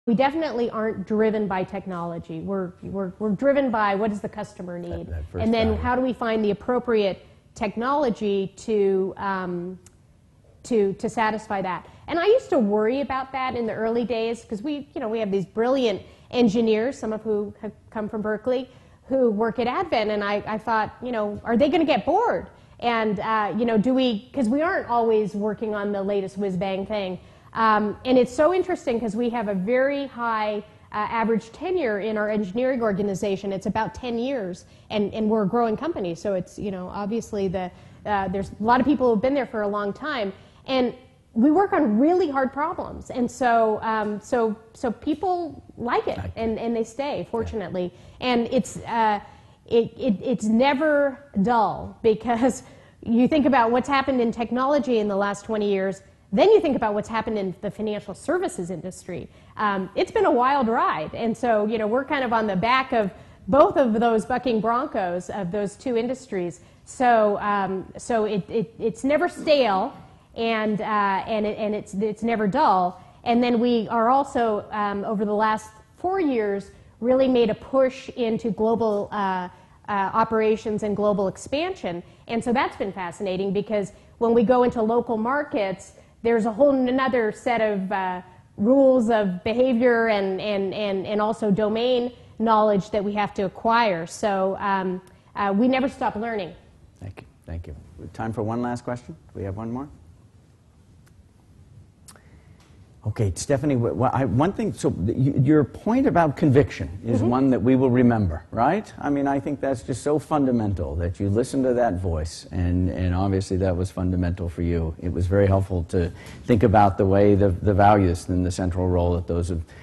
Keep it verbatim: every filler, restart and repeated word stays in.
We definitely aren't driven by technology. We're, we're, we're driven by what does the customer need, that, that and then value. how do we find the appropriate technology to, um, to, to satisfy that. And I used to worry about that in the early days because we, you know, we have these brilliant engineers, some of who have come from Berkeley, who work at Advent, and I, I thought, you know, are they going to get bored? And, uh, you know, do we, because we aren't always working on the latest whiz-bang thing. Um, and it's so interesting because we have a very high uh, average tenure in our engineering organization. It's about ten years, and, and we're a growing company, so it's, you know, obviously the, uh, there's a lot of people who have been there for a long time. And we work on really hard problems, and so um, so so people like it, and, and they stay, fortunately. And it's uh, it, it it's never dull, because you think about what's happened in technology in the last twenty years, then you think about what's happened in the financial services industry. Um, it's been a wild ride, and so you know we're kind of on the back of both of those bucking broncos of those two industries. So um, so it, it it's never stale. And uh, and it, and it's it's never dull. And then we are also um, over the last four years really made a push into global uh, uh, operations and global expansion. And so that's been fascinating, because when we go into local markets, there's a whole another set of uh, rules of behavior and and and and also domain knowledge that we have to acquire. So um, uh, we never stop learning. Thank you, thank you. Time for one last question. Do we have one more? Okay, Stephanie, well, I, one thing, so you, your point about conviction is mm-hmm. one that we will remember, right? I mean, I think that's just so fundamental, that you listen to that voice, and, and obviously that was fundamental for you. It was very helpful to think about the way the, the values and the central role that those have